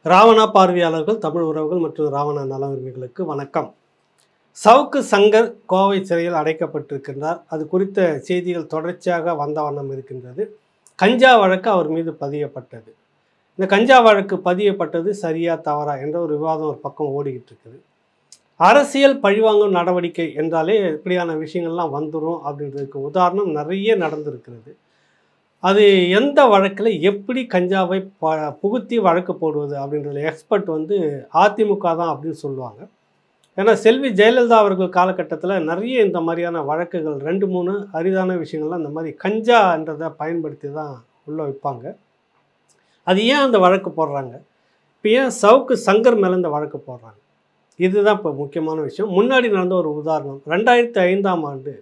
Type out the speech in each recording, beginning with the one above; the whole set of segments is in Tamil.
ராவணா பார்வையாளர்கள், தமிழ் உறவுகள் மற்றும் ராவணா நல உரிமைகளுக்கு வணக்கம். சவுக்கு சங்கர் கோவை சிறையில் அடைக்கப்பட்டிருக்கின்றார். அது குறித்த செய்திகள் தொடர்ச்சியாக வந்த வண்ணம் இருக்கின்றது. கஞ்சா வழக்கு அவர் மீது பதியப்பட்டது. இந்த கஞ்சா வழக்கு பதியப்பட்டது சரியா தவறா என்ற ஒரு விவாதம் ஒரு பக்கம் ஓடிக்கிட்டு இருக்குது. அரசியல் பழிவாங்கும் நடவடிக்கை என்றாலே இப்படியான விஷயங்கள்லாம் வந்துடும் அப்படின்றதுக்கு உதாரணம் நிறைய நடந்திருக்கிறது. அது எந்த வழக்கில் எப்படி கஞ்சாவை புகுத்தி வழக்கு போடுவது அப்படின்றத எக்ஸ்பர்ட் வந்து அதிமுக தான் அப்படின்னு சொல்லுவாங்க. ஏன்னா செல்வி ஜெயலலிதா அவர்கள் காலகட்டத்தில் நிறைய இந்த மாதிரியான வழக்குகள் 2-3 அரிதான விஷயங்கள்லாம் இந்த மாதிரி கஞ்சான்றதை பயன்படுத்தி தான் உள்ளே வைப்பாங்க. அது ஏன் அந்த வழக்கு போடுறாங்க, இப்போ ஏன் சவுக்கு சங்கர் மேலே இந்த வழக்கு போடுறாங்க, இதுதான் இப்போ முக்கியமான விஷயம். முன்னாடி நடந்த ஒரு உதாரணம் 2005ஆம் ஆண்டு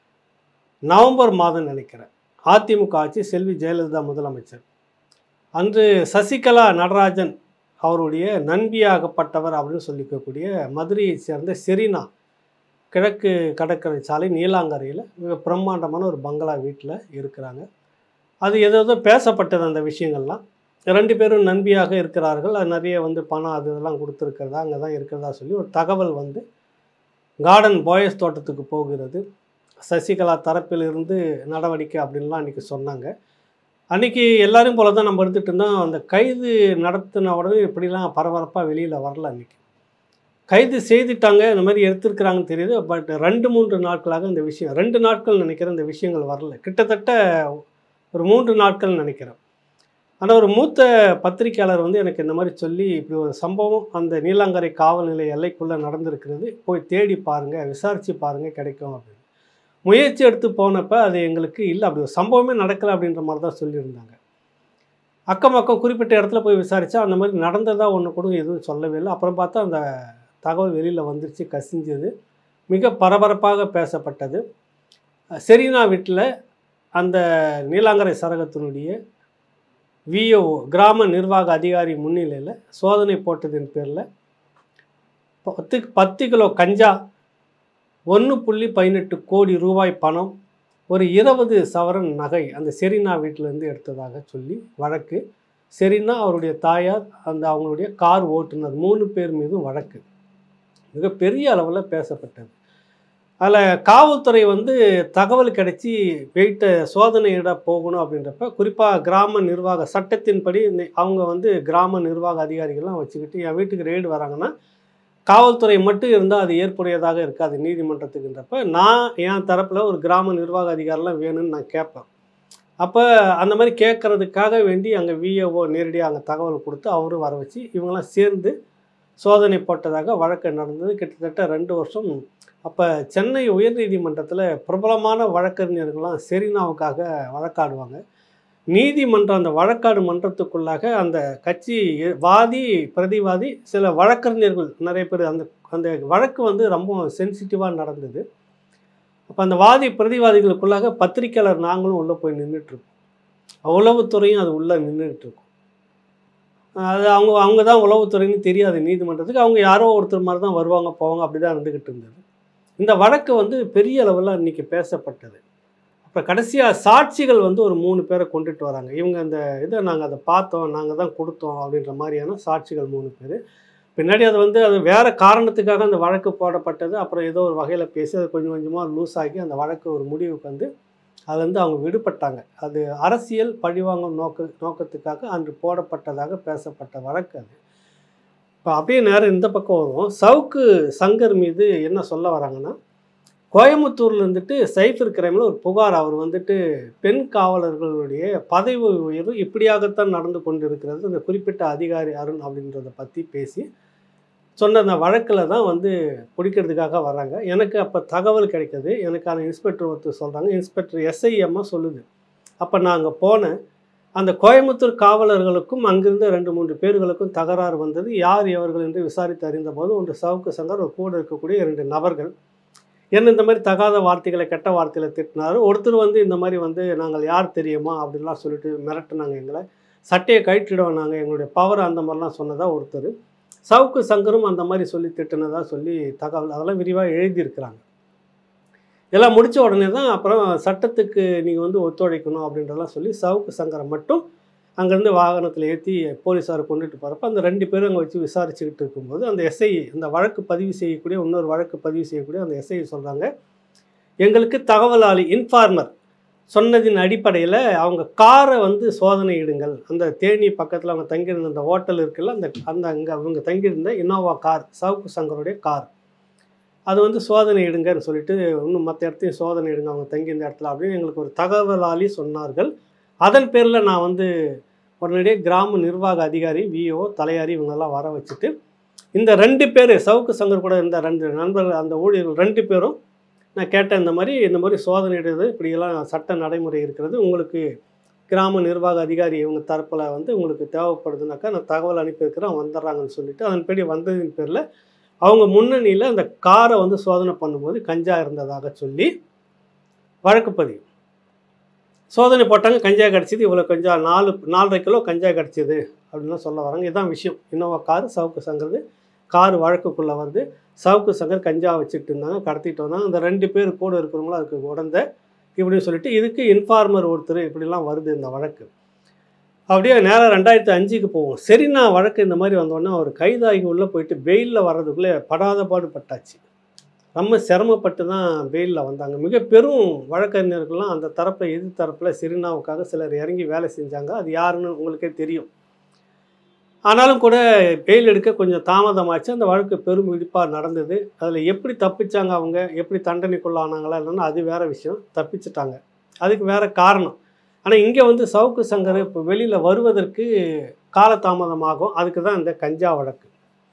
நவம்பர் மாதம் நினைக்கிறேன், அதிமுக ஆட்சி, செல்வி ஜெயலலிதா முதலமைச்சர். அன்று சசிகலா நடராஜன் அவருடைய நண்பியாகப்பட்டவர் அப்படின்னு சொல்லிக்கக்கூடிய மதுரையை சேர்ந்த செரீனா கிழக்கு கடற்கரை சாலை நீலாங்கரையில் மிக பிரம்மாண்டமான ஒரு பங்களா வீட்டில் இருக்கிறாங்க. அது ஏதோ பேசப்பட்டது அந்த விஷயங்கள்லாம். 2 பேரும் நண்பியாக இருக்கிறார்கள், அது நிறைய வந்து பணம் அது இதெல்லாம் கொடுத்துருக்கிறதா, அங்கே தான் இருக்கிறதா சொல்லி ஒரு தகவல் வந்து கார்டன் பாய்ஸ் தோட்டத்துக்கு போகிறது. சசிகலா தரப்பில் இருந்து நடவடிக்கை அப்படின்லாம் அன்றைக்கி சொன்னாங்க. அன்றைக்கி எல்லாரும் போல தான் நம்ம எடுத்துகிட்டு இருந்தோம். அந்த கைது நடத்தின உடனே இப்படிலாம் பரபரப்பாக வெளியில் வரல. அன்றைக்கி கைது செய்துட்டாங்க, இந்த மாதிரி எடுத்துருக்குறாங்கன்னு தெரியுது. பட் 2-3 நாட்களாக இந்த விஷயம், 2 நாட்கள் நினைக்கிறேன் இந்த விஷயங்கள் வரல, கிட்டத்தட்ட ஒரு 3 நாட்கள் நினைக்கிறேன். ஆனால் ஒரு மூத்த பத்திரிகையாளர் வந்து எனக்கு இந்த மாதிரி சொல்லி, இப்படி ஒரு சம்பவம் அந்த நீலாங்கரை காவல் நிலைய எல்லைக்குள்ளே நடந்திருக்கிறது, போய் தேடி பாருங்கள், விசாரித்து பாருங்கள், கிடைக்கும் அப்படின்னு முயற்சி எடுத்து போனப்போ அது எங்களுக்கு இல்லை, அப்படி ஒரு சம்பவமே நடக்கலை அப்படின்ற மாதிரி தான் சொல்லியிருந்தாங்க. அக்கம் பக்கம் குறிப்பிட்ட இடத்துல போய் விசாரித்தா அந்த மாதிரி நடந்ததாக ஒன்று கூட எதுவும் சொல்லவே இல்லை. அப்புறம் பார்த்தா அந்த தகவல் வெளியில் வந்துருச்சு, கசிஞ்சது, மிக பரபரப்பாக பேசப்பட்டது. செரீனா வீட்டில் அந்த நீலாங்கரை சரகத்தினுடைய விஓ கிராம நிர்வாக அதிகாரி முன்னிலையில் சோதனை போட்டதின் பேரில் 10 கிலோ கஞ்சா, 1.18 கோடி ரூபாய் பணம், ஒரு 20 சவரன் நகை அந்த செரீனா வீட்டிலேருந்து எடுத்ததாக சொல்லி வழக்கு. செரீனா, அவருடைய தாயார், அந்த அவங்களுடைய கார் ஓட்டுநர் 3 பேர் மீதும் வழக்கு மிகப்பெரிய அளவில் பேசப்பட்டது. அதில் காவல்துறை வந்து தகவல் கிடைச்சி வெயிட்ட சோதனையிட போகணும் அப்படின்றப்ப, குறிப்பாக கிராம நிர்வாக சட்டத்தின்படி அவங்க வந்து கிராம நிர்வாக அதிகாரிகள்லாம் வச்சுக்கிட்டு என் வீட்டுக்கு ரெய்டு வராங்கன்னா காவல்துறை மட்டும் இருந்தால் அது ஏற்புடையதாக இருக்காது நீதிமன்றத்துக்குன்றப்ப, நான் என் தரப்பில் ஒரு கிராம நிர்வாக அதிகாரிலாம் வேணும்னு நான் கேட்பேன். அப்போ அந்த மாதிரி கேட்குறதுக்காக வேண்டி அங்கே விஏஓ நேரடியாக அங்கே தகவல் கொடுத்து அவரும் வர வச்சு இவங்களாம் சேர்ந்து சோதனை போட்டதாக வழக்கு நடந்தது. கிட்டத்தட்ட 2 வருஷம். அப்போ சென்னை உயர்நீதிமன்றத்தில் பிரபலமான வழக்கறிஞர்கள்லாம் செரீனாவுக்காக வழக்காடுவாங்க. நீதிமன்றம் அந்த வழக்காடு மன்றத்துக்குள்ளாக அந்த கட்சி வாதி பிரதிவாதி சில வழக்கறிஞர்கள் நிறைய பேர், அந்த அந்த வழக்கு வந்து ரொம்ப சென்சிட்டிவாக நடந்தது. அப்போ அந்த வாதி பிரதிவாதிகளுக்குள்ளாக பத்திரிக்கையாளர் நாங்களும் உள்ளே போய் நின்றுட்டுருக்கோம், உளவுத்துறையும் அது உள்ளே நின்றுட்டுருக்கோம். அது அவங்க தான் உளவுத்துறைன்னு தெரியாது நீதிமன்றத்துக்கு, அவங்க யாரோ ஒருத்தர் மாதிரி தான் வருவாங்க போவாங்க, அப்படி தான் இருந்துக்கிட்டு இருந்தது. இந்த வழக்கு வந்து பெரிய அளவில் இன்றைக்கி பேசப்பட்டது. இப்போ கடைசியாக சாட்சிகள் வந்து ஒரு 3 பேரை கொண்டுட்டு வராங்க. இவங்க அந்த இதை நாங்கள் அதை பார்த்தோம், நாங்கள் தான் கொடுத்தோம் அப்படின்ற மாதிரியான சாட்சிகள் 3 பேர். பின்னாடி அது வந்து அது வேறு காரணத்துக்காக அந்த வழக்கு போடப்பட்டது. அப்புறம் ஏதோ ஒரு வகையில் பேசி அது கொஞ்சம் கொஞ்சமாக லூஸ் ஆகி அந்த வழக்கு ஒரு முடிவுக்கு வந்து அதுலேருந்து அவங்க விடுபட்டாங்க. அது அரசியல் பழிவாங்கும் நோக்கத்துக்காக அன்று போடப்பட்டதாக பேசப்பட்ட வழக்கு அது. இப்போ அப்படியே நேரம் இந்த பக்கம் வருவோம். சவுக்கு சங்கர் மீது என்ன சொல்ல வராங்கன்னா, கோயம்புத்தூரில் இருந்துட்டு சைபர் கிரைமில் ஒரு புகார், அவர் வந்துட்டு பெண் காவலர்களுடைய பதவி உயர்வு இப்படியாகத்தான் நடந்து கொண்டு இருக்கிறது, அந்த குறிப்பிட்ட அதிகாரி அருண் அப்படின்றத பற்றி பேசி சொன்ன அந்த வழக்கில் தான் வந்து பிடிக்கிறதுக்காக வராங்க. எனக்கு அப்போ தகவல் கிடைக்கிது, எனக்கான இன்ஸ்பெக்டர் ஒருத்தர் சொல்கிறாங்க, இன்ஸ்பெக்டர் SIM சொல்லுது. அப்போ நான் அங்கே போனேன். அந்த கோயம்புத்தூர் காவலர்களுக்கும் அங்கிருந்த 2-3 பேர்களுக்கும் தகராறு வந்தது. யார் எவர்கள் என்று விசாரித்து அறிந்தபோது ஒன்று சவுக்கு சங்கர், ஒரு கூட இருக்கக்கூடிய 2 நபர்கள் என்ன இந்த மாதிரி தகாத வார்த்தைகளை, கெட்ட வார்த்தைகளை திட்டினார். ஒருத்தர் வந்து இந்த மாதிரி வந்து நாங்கள் யார் தெரியுமா அப்படின்லாம் சொல்லிட்டு மிரட்டினாங்க, எங்களை சட்டையை கழட்டிடுவோம் நாங்கள், எங்களுடைய பவர் அந்த மாதிரிலாம் சொன்னதாக ஒருத்தர். சவுக்கு சங்கரும் அந்த மாதிரி சொல்லி திட்டினதாக சொல்லி தகவல் அதெல்லாம் விரிவாக எழுதியிருக்கிறாங்க. எல்லாம் முடித்த உடனே தான் அப்புறம் சட்டத்துக்கு நீங்கள் வந்து ஒத்துழைக்கணும் அப்படின்றலாம் சொல்லி சவுக்கு சங்கரை மட்டும் அங்கேருந்து வாகனத்தில் ஏற்றி போலீஸாரை கொண்டுட்டு போகிறப்ப அந்த 2 பேரும் அங்கே வச்சு விசாரிச்சுக்கிட்டு இருக்கும்போது அந்த எஸ்ஐ, அந்த வழக்கு பதிவு செய்யக்கூடிய இன்னொரு வழக்கு பதிவு செய்யக்கூடிய அந்த எஸ்ஐ சொல்கிறாங்க, எங்களுக்கு தகவலாளி இன்ஃபார்மர் சொன்னதின் அடிப்படையில் அவங்க காரை வந்து சோதனையிடுங்கள். அந்த தேனி பக்கத்தில் அவங்க தங்கியிருந்த அந்த ஹோட்டல் இருக்குல்ல, அந்த அந்த அங்கே அவங்க தங்கியிருந்த இனோவா கார், சவுக்கு சங்கருடைய கார், அது வந்து சோதனை இடுங்கன்னு சொல்லிட்டு இன்னும் மற்ற இடத்தையும் சோதனை இடுங்க அவங்க தங்கியிருந்த இடத்துல அப்படின்னு எங்களுக்கு ஒரு தகவலாளி சொன்னார்கள். அதன் பேரில் நான் வந்து உடனடியே கிராம நிர்வாக அதிகாரி, விஓ, தலையாரி இவங்கெல்லாம் வர வச்சுட்டு இந்த 2 பேர் சவுக்கு சங்கர் கூட இருந்த 2 நண்பர்கள், அந்த ஊழியர்கள் 2 பேரும் நான் கேட்டேன், இந்த மாதிரி சோதனையிடுறது இப்படியெல்லாம் சட்ட நடைமுறை இருக்கிறது, உங்களுக்கு கிராம நிர்வாக அதிகாரி இவங்க தரப்பில் வந்து உங்களுக்கு தேவைப்படுதுனாக்கா நான் தகவல் அனுப்பியிருக்கிறேன், வந்துடுறாங்கன்னு சொல்லிட்டு அதன்படி வந்ததின் பேரில் அவங்க முன்னணியில் அந்த காரை வந்து சோதனை பண்ணும்போது கஞ்சா இருந்ததாக சொல்லி வழக்கு பதிவு. சோதனை போட்டாங்க, கஞ்சா கிடச்சிது, இவ்வளோ கஞ்சா 4.5 கிலோ கஞ்சா கிடச்சிது அப்படின்லாம் சொல்ல வராங்க. இதுதான் விஷயம். Innova car Savukku Shankar car வழக்குக்குள்ளே வருது. சவுக்கு சங்கர் கஞ்சா வச்சுக்கிட்டு இருந்தாங்க, கடத்திட்டு வந்தாங்க. அந்த 2 பேர் கூட இருக்கிறவங்களும் அதுக்கு உடந்த இப்படின்னு சொல்லிட்டு இதுக்கு இன்ஃபார்மர் ஒருத்தர் இப்படிலாம் வருது இந்த வழக்கு. அப்படியே நேராக 2005க்கு போவோம். செரினா வழக்கு இந்த மாதிரி வந்தோடனே அவர் கைதாகி உள்ளே போயிட்டு பெயிலில் வர்றதுக்குள்ளே படாத பாடு பட்டாச்சு. ரொம்ப சிரமப்பட்டு தான் பெயிலில் வந்தாங்க. மிக பெரும் வழக்கறிஞர்கள்லாம் அந்த தரப்பில் எதிர் தரப்பில் செரினாவுக்காக சிலர் இறங்கி வேலை செஞ்சாங்க. அது யாருன்னு உங்களுக்கே தெரியும். ஆனாலும் கூட பெயில் எடுக்க கொஞ்சம் தாமதமாச்சு. அந்த வழக்கு பெரும் விழிப்பாக நடந்தது. அதில் எப்படி தப்பிச்சாங்க அவங்க, எப்படி தண்டனைக்குள்ளானாங்களா இல்லைன்னா அது வேறு விஷயம். தப்பிச்சிட்டாங்க, அதுக்கு வேறு காரணம். ஆனால் இங்கே வந்து சவுக்கு சங்கர் இப்போ வெளியில் வருவதற்கு காலதாமதமாகும். அதுக்கு தான் இந்த கஞ்சா வழக்கு.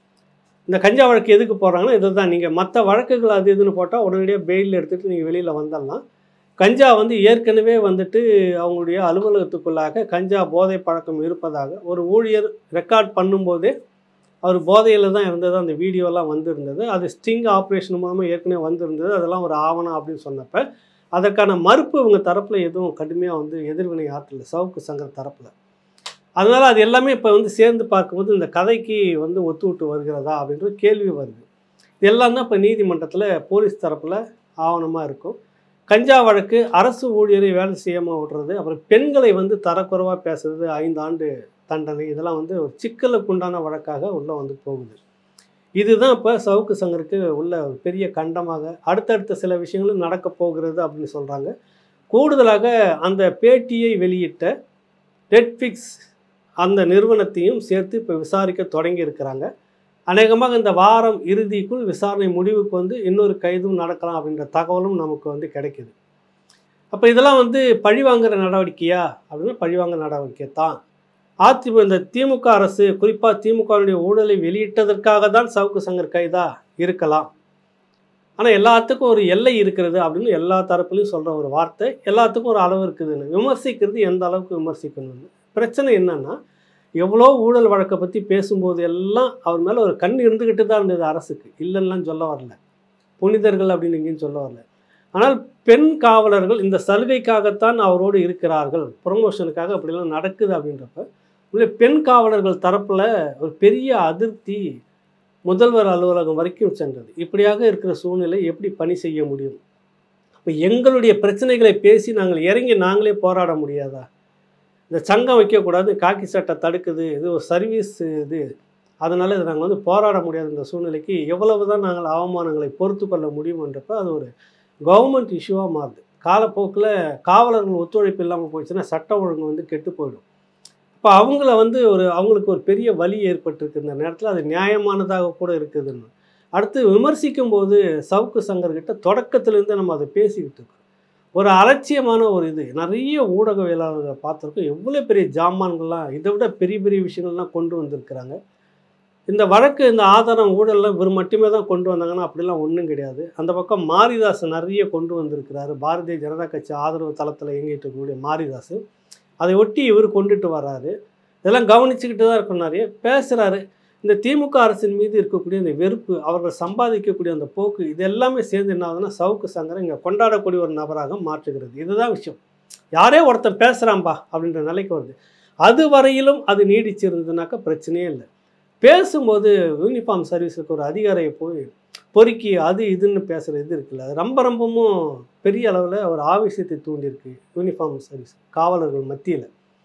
இந்த கஞ்சா வழக்கு எதுக்கு போடுறாங்கன்னா இது தான், நீங்கள் மற்ற வழக்குகள் அது இதுன்னு போட்டால் உடனடியாக பெயில் எடுத்துகிட்டு நீங்கள் வெளியில் வந்துடலாம். கஞ்சா வந்து ஏற்கனவே வந்துட்டு அவங்களுடைய அலுவலகத்துக்குள்ளாக கஞ்சா போதை பழக்கம் இருப்பதாக ஒரு ஊழியர் ரெக்கார்ட் பண்ணும்போதே அவர் போதையில் தான் இருந்தது. அந்த வீடியோலாம் வந்திருந்தது. அது ஸ்டிங் ஆப்ரேஷன் மூலமாக ஏற்கனவே வந்திருந்தது. அதெல்லாம் ஒரு ஆவணம் அப்படின்னு சொன்னப்போ அதற்கான மறுப்பு இவங்க தரப்பில் எதுவும் கடுமையாக வந்து எதிர்வினை ஆற்றல சவுக்கு சங்கர் தரப்பில். அதனால் அது எல்லாமே இப்போ வந்து சேர்ந்து பார்க்கும்போது இந்த கதைக்கு வந்து ஒத்து விட்டு வருகிறதா அப்படின்ற கேள்வி வருது. இதெல்லாம் தான் இப்போ நீதிமன்றத்தில் போலீஸ் தரப்பில் ஆவணமாக இருக்கும். கஞ்சா வழக்கு, அரசு ஊழியரை வேலை செய்யாமல் விடுறது, அப்புறம் பெண்களை வந்து தரக்குறைவாக பேசுறது, 5 ஆண்டு தண்டனை, இதெல்லாம் வந்து ஒரு சிக்கலுக்கு உண்டான வழக்காக உள்ளே வந்து போகுது. இதுதான் இப்போ சவுக்கு சங்கருக்கு உள்ள ஒரு பெரிய கண்டமாக அடுத்தடுத்த சில விஷயங்களும் நடக்க போகிறது அப்படின்னு சொல்கிறாங்க. கூடுதலாக அந்த பேட்டியை வெளியிட்ட நெட்ஃப்ளிக்ஸ் அந்த நிறுவனத்தையும் சேர்த்து இப்போ விசாரிக்க தொடங்கி இருக்கிறாங்க. அநேகமாக இந்த வாரம் இறுதிக்குள் விசாரணை முடிவுக்கு வந்து இன்னொரு கைதும் நடக்கலாம் அப்படின்ற தகவலும் நமக்கு வந்து கிடைக்குது. அப்போ இதெல்லாம் வந்து பழிவாங்குகிற நடவடிக்கையா அப்படின்னா பழிவாங்குற நடவடிக்கை தான். இந்த திமுக அரசு, குறிப்பாக திமுகவுடைய ஊழலை வெளியிட்டதற்காக தான் சவுக்கு சங்கர் கைதா இருக்கலாம். ஆனால் எல்லாத்துக்கும் ஒரு எல்லை இருக்கிறது அப்படின்னு எல்லா தரப்புலையும் சொல்கிற ஒரு வார்த்தை, எல்லாத்துக்கும் ஒரு அளவு இருக்குதுன்னு. விமர்சிக்கிறது எந்த அளவுக்கு விமர்சிக்கணும்னு. பிரச்சனை என்னன்னா, எவ்வளோ ஊழல் வழக்கை பற்றி பேசும்போது எல்லாம் அவர் மேலே ஒரு கண் இருந்துக்கிட்டு தான் இருந்தது அரசுக்கு. இல்லைன்னா சொல்ல வரல, புனிதர்கள் அப்படின்னு எங்கேயும் சொல்ல வரல. ஆனால் பெண் காவலர்கள் இந்த சலுகைக்காகத்தான் அவரோடு இருக்கிறார்கள், ப்ரொமோஷனுக்காக அப்படிலாம் நடக்குது அப்படின்றப்ப உள்ள பெண் காவலர்கள் தரப்பில் ஒரு பெரிய அதிருப்தி முதல்வர் அலுவலகம் வரைக்கும் சென்றது. இப்படியாக இருக்கிற சூழ்நிலை எப்படி பணி செய்ய முடியும்? இப்போ எங்களுடைய பிரச்சனைகளை பேசி நாங்கள் இறங்கி நாங்களே போராட முடியாதா? இந்த சங்கம் வைக்கக்கூடாது, காக்கி சட்டை தடுக்குது, இது ஒரு சர்வீஸ் இது, அதனால் இது நாங்கள் வந்து போராட முடியாத இந்த சூழ்நிலைக்கு எவ்வளவு தான் நாங்கள் அவமானங்களை பொறுத்து கொள்ள முடியும்ன்றப்ப அது ஒரு கவர்மெண்ட் இஷ்யூவாக மாறுது. காலப்போக்கில் காவலர்கள் ஒத்துழைப்பு இல்லாமல் போயிடுச்சுன்னா சட்டம் ஒழுங்கு வந்து கெட்டு போயிடும். இப்போ அவங்கள வந்து அவங்களுக்கு ஒரு பெரிய வலி ஏற்பட்டிருக்கு இந்த நேரத்தில். அது நியாயமானதாக கூட இருக்குதுன்னு அடுத்து விமர்சிக்கும் போது சவுக்கு சங்கர்கிட்ட தொடக்கத்திலேருந்து நம்ம அதை பேசிக்கிட்டு இருக்கோம். ஒரு அலட்சியமான ஒரு இது நிறைய ஊடகவியலாளர்களை பார்த்துருக்கோம். எவ்வளோ பெரிய ஜாமான்கள்லாம் இதை விட பெரிய பெரிய விஷயங்கள்லாம் கொண்டு வந்திருக்கிறாங்க. இந்த வழக்கு, இந்த ஆதாரம், ஊழல்லாம் இவர் மட்டுமே தான் கொண்டு வந்தாங்கன்னா அப்படிலாம் ஒன்றும் கிடையாது. அந்த பக்கம் மாரிதாஸ் நிறைய கொண்டு வந்திருக்கிறாரு. பாரதிய ஜனதா கட்சி ஆதரவு தளத்தில் இயங்கிட்டு இருக்கக்கூடிய மாரிதாஸ் அதை ஒட்டி இவர் கொண்டுட்டு வர்றாரு. இதெல்லாம் கவனிச்சுக்கிட்டு தான் இருக்கணும். நிறைய பேசுகிறாரு. இந்த திமுக அரசின் மீது இருக்கக்கூடிய இந்த வெறுப்பு, அவர்கள் சம்பாதிக்கக்கூடிய அந்த போக்கு, இது எல்லாமே சேர்ந்து என்ன ஆகுதுன்னா சவுக்கு சங்கரை இங்கே கொண்டாடக்கூடிய ஒரு நபராக மாற்றுகிறது. இதுதான் விஷயம். யாரே ஒருத்தன் பேசுகிறான்பா அப்படின்ற நிலைக்கு வருது. அது வரையிலும் அது நீடிச்சிருந்ததுனாக்கா பிரச்சனையே இல்லை. பேசும்போது யூனிஃபார்ம் சர்வீஸுக்கு ஒரு அதிகாரியை போய் பொறுக்கி அது இதுன்னு பேசுகிற இது இருக்குல்ல, அது ரொம்பவும் பெரிய அளவில் ஒரு ஆவேசத்தை தூண்டியிருக்கு யூனிஃபார்ம் சர்வீஸ் காவலர்கள் மத்தியில்.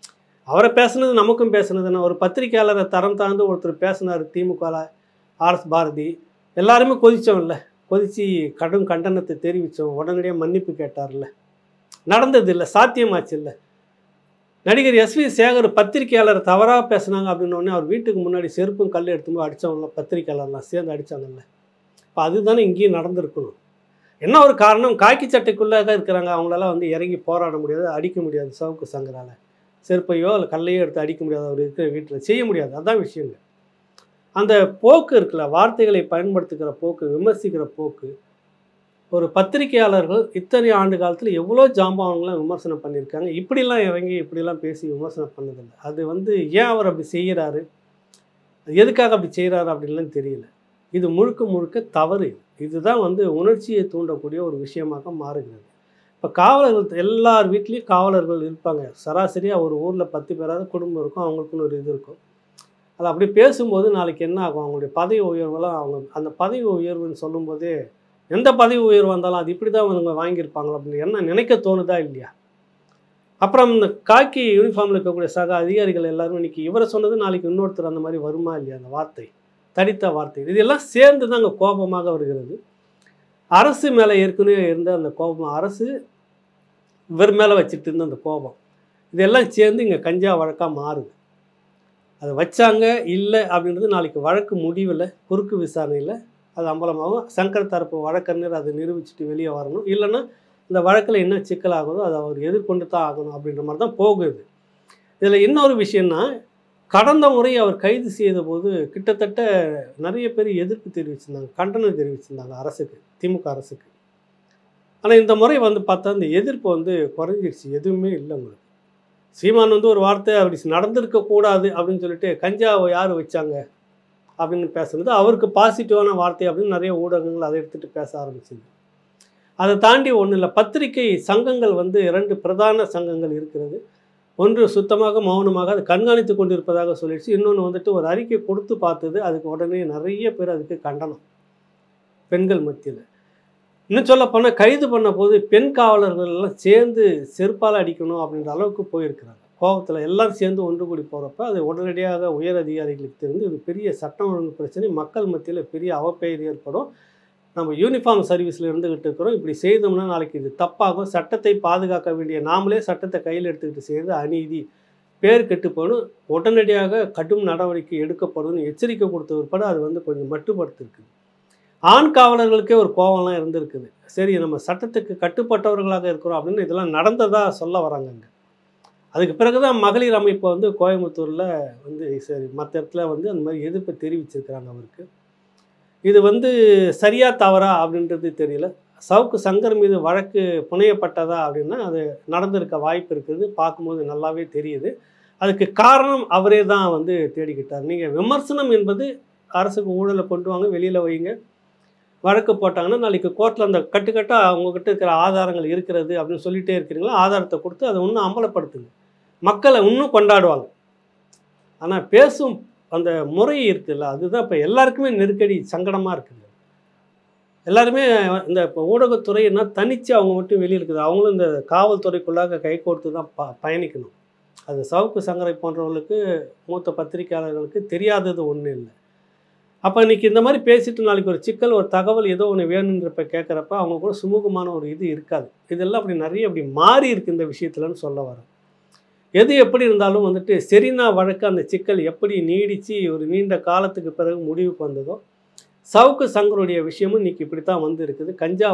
அவரை பேசுனது நமக்கும் பேசுனதுன்னா, ஒரு பத்திரிக்கையாளரை தரம் தாழ்ந்து ஒருத்தர் பேசினார் திமுகல, ஆர்எஸ் பாரதி. எல்லாருமே கொதிச்சோம்ல. கொதிச்சு கடும் கண்டனத்தை தெரிவித்தோம். உடனடியாக மன்னிப்பு கேட்டார்ல. நடந்தது இல்லை, சாத்தியமாச்சு இல்லை. நடிகர் எஸ்வி சேகர் பத்திரிக்கையாளர் தவறாக பேசுனாங்க அப்படின்னோடனே அவர் வீட்டுக்கு முன்னாடி செருப்பும் கல் எடுத்தும்போது அடித்தவங்களாம் பத்திரிக்கையாளர்லாம் சேர்ந்து அடித்தாங்கல்ல. இப்போ அதுதானே இங்கேயும் நடந்திருக்கணும். என்ன ஒரு காரணம், காக்கி சட்டைக்குள்ளாக இருக்கிறாங்க, அவங்களால வந்து இறங்கி போராட முடியாது, அடிக்க முடியாது. சவுக்கு சங்கரால் செருப்பையோ இல்லை கல்லையோ எடுத்து அடிக்க முடியாது. அவர் இருக்கிற வீட்டில் செய்ய முடியாது. அதுதான் விஷயங்க. அந்த போக்கு இருக்குல்ல, வார்த்தைகளை பயன்படுத்துகிற போக்கு, விமர்சிக்கிற போக்கு, ஒரு பத்திரிகையாளர்கள் இத்தனை ஆண்டு காலத்தில் எவ்வளோ ஜாம்பவான்களாம் விமர்சனம் பண்ணியிருக்காங்க. இப்படிலாம் இறங்கி இப்படிலாம் பேசி விமர்சனம் பண்ணதில்லை. அது வந்து ஏன் அவர் அப்படி செய்கிறாரு, எதுக்காக அப்படி செய்கிறாரு அப்படின்லாம் தெரியல. இது முழுக்க முழுக்க தவறு. இதுதான் வந்து உணர்ச்சியை தூண்டக்கூடிய ஒரு விஷயமாக மாறுகிறது. இப்போ காவலர்கள் எல்லார் வீட்லேயும் காவலர்கள் இருப்பாங்க. சராசரியாக ஒரு ஊரில் 10 பேராவது குடும்பம் இருக்கும், அவங்களுக்குன்னு ஒரு இது இருக்கும். அது அப்படி பேசும்போது நாளைக்கு என்ன ஆகும், அவங்களுடைய பதவி உயர்வெல்லாம் அவங்க அந்த பதவி உயர்வுன்னு சொல்லும்போதே எந்த பதவி உயர்வு வந்தாலும் அது இப்படி தான் அவங்க வாங்கியிருப்பாங்களா அப்படின்னு என்ன நினைக்க தோணுதா இல்லையா? அப்புறம் இந்த காக்கி யூனிஃபார்மில் இருக்கக்கூடிய சக அதிகாரிகள் எல்லாரும் இன்னைக்கு இவரை சொன்னது நாளைக்கு இன்னொருத்தர் அந்த மாதிரி வருமா இல்லையா? அந்த வார்த்தை, தடித்த வார்த்தை, இதெல்லாம் சேர்ந்து தான் அங்கே கோபமாக வருகிறது. அரசு மேலே ஏற்கனவே இருந்த அந்த கோபம், அரசு இவர் மேலே வச்சுட்டு இருந்த அந்த கோபம், இதெல்லாம் சேர்ந்து இங்கே கஞ்சா வழக்காக மாறுது. அதை வச்சாங்க இல்லை அப்படின்றது நாளைக்கு வழக்கு முடிவில் குறுக்கு விசாரணையில் அது அம்பலமாகும். சங்கர் தரப்பு வழக்கறிஞர் அதை நிரூபிச்சுட்டு வெளியே வரணும். இல்லைன்னா இந்த வழக்கில் என்ன சிக்கல் ஆகுதோ அதை அவர் எதிர்கொண்டு தான் ஆகணும் அப்படின்ற மாதிரி தான் போகுது. இதில் இன்னொரு விஷயம்னா, கடந்த முறை அவர் கைது செய்த போது கிட்டத்தட்ட நிறைய பேர் எதிர்ப்பு தெரிவிச்சிருந்தாங்க, கண்டனம் தெரிவிச்சிருந்தாங்க அரசுக்கு, திமுக அரசுக்கு. ஆனால் இந்த முறை வந்து பார்த்தா இந்த எதிர்ப்பு வந்து குறைஞ்சிருச்சு, எதுவுமே இல்லை உங்களுக்கு. சீமான் வந்து ஒரு வார்த்தை அப்படி நடந்திருக்கக்கூடாது அப்படின்னு சொல்லிட்டு கஞ்சாவை யார் வச்சாங்க அப்படின்னு பேசுனது அவருக்கு பாசிட்டிவான வார்த்தை அப்படின்னு நிறைய ஊடகங்கள் அதை எடுத்துகிட்டு பேச ஆரம்பிச்சிது. அதை தாண்டி ஒன்றும் இல்லை, பத்திரிகை சங்கங்கள் வந்து 2 பிரதான சங்கங்கள் இருக்கிறது. ஒன்று சுத்தமாக மௌனமாக அதை கண்காணித்து கொண்டிருப்பதாக சொல்லிடுச்சு. இன்னொன்று வந்துட்டு ஒரு அறிக்கை கொடுத்து பார்த்தது. அதுக்கு உடனே நிறைய பேர் அதுக்கு கண்டனம் பெண்கள் மத்தியில். இன்னும் சொல்ல போனால் கைது பண்ண போது பெண் காவலர்கள் எல்லாம் சேர்ந்து செருப்பால் அடிக்கணும் அப்படின்ற அளவுக்கு போயிருக்கிறாங்க. கோபத்தில் எல்லாரும் சேர்ந்து ஒன்று கூடி போகிறப்ப அது உடனடியாக உயர் அதிகாரிகளுக்கு தெரிந்து இது பெரிய சட்டம் ஒழுங்கு பிரச்சனை, மக்கள் மத்தியில் பெரிய அவப்பெயர் ஏற்படும். நம்ம யூனிஃபார்ம் சர்வீஸில் இருந்துக்கிட்டு இருக்கிறோம், இப்படி செய்தோம்னா நாளைக்கு இது தப்பாகும், சட்டத்தை பாதுகாக்க வேண்டிய நாமளே சட்டத்தை கையில் எடுத்துக்கிட்டு செய்கிறது அநீதி, பேர் கெட்டு போகணும், உடனடியாக கடும் நடவடிக்கை எடுக்கப்படும் எச்சரிக்கை கொடுத்த பிற்பாடு அது வந்து கொஞ்சம் மட்டுப்படுத்திருக்குது. ஆண் காவலர்களுக்கே ஒரு கோபம்லாம் இருந்திருக்குது. சரி, நம்ம சட்டத்துக்கு கட்டுப்பட்டவர்களாக இருக்கிறோம் அப்படின்னு இதெல்லாம் நடந்ததாக சொல்ல வராங்கங்க. அதுக்கு பிறகு தான் மகளிர் அமைப்பு வந்து கோயம்புத்தூரில் வந்து சரி மற்ற இடத்துல வந்து அந்த மாதிரி எதிர்ப்பை தெரிவிச்சிருக்கிறாங்க அவருக்கு. இது வந்து சரியா தவறா அப்படின்றது தெரியல. சவுக்கு சங்கர் மீது வழக்கு புனையப்பட்டதா அப்படின்னா அது நடந்திருக்க வாய்ப்பு இருக்குது. பார்க்கும்போது நல்லாவே தெரியுது. அதுக்கு காரணம் அவரே தான் வந்து தேடிக்கிட்டார். நீங்கள் விமர்சனம் என்பது அரசுக்கு ஊழலை கொண்டு வாங்க, வெளியில் வைங்க, வழக்கு போட்டாங்கன்னா நாளைக்கு கோர்ட்டில் அந்த கட்டுக்கட்டாக அவங்கக்கிட்ட இருக்கிற ஆதாரங்கள் இருக்கிறது அப்படின்னு சொல்லிகிட்டே இருக்கிறீங்களா, ஆதாரத்தை கொடுத்து அதை இன்னும் அம்பலப்படுத்துங்க, மக்களை இன்னும் கொண்டாடுவாங்க. ஆனால் பேசும் அந்த முறை இருக்குல்ல, அதுதான் இப்போ எல்லாருக்குமே நெருக்கடி, சங்கடமாக இருக்குது. எல்லாருமே இந்த இப்போ ஊடகத்துறைன்னா தனித்து அவங்க மட்டும் வெளியே இருக்குது, அவங்களும் இந்த காவல்துறைக்குள்ளாக கை கோர்த்து தான் பயணிக்கணும். அது சவுக்கு சங்கரை போன்றவர்களுக்கு, மூத்த பத்திரிகையாளர்களுக்கு தெரியாதது ஒன்றும் இல்லை. அப்போ இன்றைக்கி இந்த மாதிரி பேசிட்டு நாளைக்கு ஒரு சிக்கல், ஒரு தகவல் ஏதோ ஒன்று வேணுன்றப்ப கேட்குறப்ப அவங்க கூட சுமூகமான ஒரு இது இருக்காது. இதெல்லாம் அப்படி நிறைய அப்படி மாறி இருக்குது இந்த விஷயத்துலன்னு சொல்ல வரேன். எது எப்படி இருந்தாலும் வந்துட்டு செரீனா வழக்கு அந்த சிக்கல் எப்படி நீடித்து ஒரு நீண்ட காலத்துக்கு பிறகு முடிவுக்கு வந்ததோ, சவுக்கு சங்கருடைய விஷயமும் இன்றைக்கி இப்படி தான் வந்து இருக்குது. கஞ்சா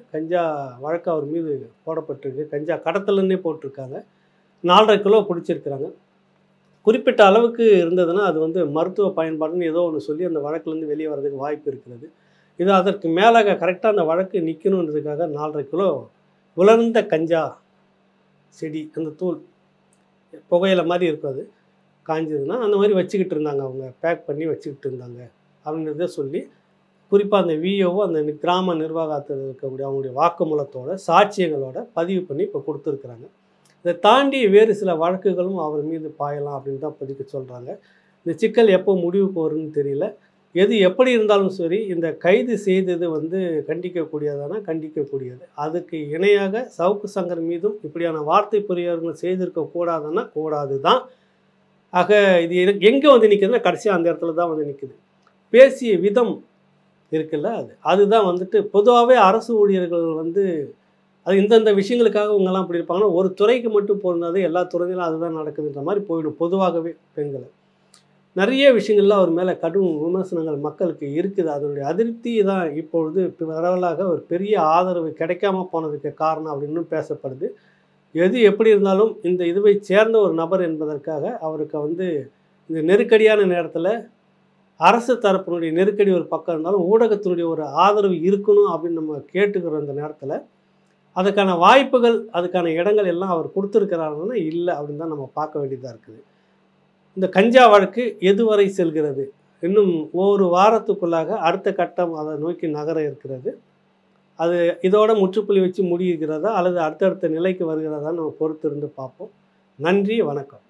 வழக்கு அவர் மீது போடப்பட்டிருக்கு. கஞ்சா கடத்தலுன்னே போட்டிருக்காங்க. 4.5 கிலோ பிடிச்சிருக்கிறாங்க. குறிப்பிட்ட அளவுக்கு இருந்ததுன்னா அது வந்து மருத்துவ பயன்பாடுன்னு ஏதோ ஒன்று சொல்லி அந்த வழக்குலேருந்து வெளியே வர்றதுக்கு வாய்ப்பு இருக்கிறது. இது அதற்கு மேலாக கரெக்டாக அந்த வழக்கு நிற்கணுன்றதுக்காக 4.5 கிலோ உலர்ந்த கஞ்சா செடி, அந்த தூள் புகையில மாதிரி இருக்கும், அது காஞ்சதுன்னா அந்த மாதிரி வச்சுக்கிட்டு இருந்தாங்க, அவங்க பேக் பண்ணி வச்சுக்கிட்டு இருந்தாங்க அப்படின்றத சொல்லி குறிப்பாக அந்த விஓஓ அந்த கிராம நிர்வாகத்தில் இருக்கக்கூடிய அவங்களுடைய வாக்குமூலத்தோட சாட்சியங்களோட பதிவு பண்ணி இப்போ கொடுத்துருக்குறாங்க. இதை தாண்டி வேறு சில வழக்குகளும் அவர் மீது பாயலாம் அப்படின்னு தான் பதிக்க சொல்கிறாங்க. இந்த சிக்கல் எப்போ முடிவுக்கு வரும்னு தெரியல. எது எப்படி இருந்தாலும் சரி, இந்த கைது செய்தது வந்து கண்டிக்கக்கூடியதானா கண்டிக்கக்கூடியது. அதுக்கு இணையாக சவுக்கு சங்கர் மீதும் இப்படியான வார்த்தை பிரயோகங்கள் செய்திருக்க கூடாதுன்னா கூடாது தான். ஆக இது எங்கே வந்து நிற்குதுன்னா கடைசியாக அந்த இடத்துல தான் வந்து நிற்குது. பேசிய விதம் இருக்குல்ல, அதுதான் வந்துட்டு பொதுவாகவே அரசு ஊழியர்கள் வந்து அது இந்தந்த விஷயங்களுக்காக இவங்கெல்லாம் இப்படி இருப்பாங்கன்னா, ஒரு துறைக்கு மட்டும் பொருந்தாது, எல்லா துறையிலும் அதுதான் நடக்குதுன்ற மாதிரி போயிடும் பொதுவாகவே பெண்களை. நிறைய விஷயங்கள்ல அவர் மேலே கடும் விமர்சனங்கள் மக்களுக்கு இருக்குது. அதனுடைய அதிருப்தி தான் இப்பொழுது பரவலாக ஒரு பெரிய ஆதரவு கிடைக்காம போனதுக்கு காரணம் அப்படின்னு பேசப்படுது. எது எப்படி இருந்தாலும் இந்த இதுவை சேர்ந்த ஒரு நபர் என்பதற்காக அவருக்கு வந்து இந்த நெருக்கடியான நேரத்தில் அரசு தரப்பினுடைய நெருக்கடி ஒரு பக்கம் இருந்தாலும் ஊடகத்தினுடைய ஒரு ஆதரவு இருக்கணும் அப்படின்னு நம்ம கேட்டுக்கிற அந்த நேரத்தில் அதுக்கான வாய்ப்புகள், அதுக்கான இடங்கள் எல்லாம் அவர் கொடுத்துருக்கிறாருன்னா இல்லை அப்படின்னு தான் நம்ம பார்க்க வேண்டியதாக இருக்குது. இந்த கஞ்சா வழக்கு எதுவரை செல்கிறது? இன்னும் ஒரு வாரத்துக்குள்ளாக அடுத்த கட்டம் அதை நோக்கி நகர இருக்கிறது. அது இதோட முற்றுப்புள்ளி வச்சு முடிகிறதா அல்லது அடுத்தடுத்த நிலைக்கு வருகிறதான்னு நம்ம பொறுத்திருந்து பார்ப்போம். நன்றி, வணக்கம்.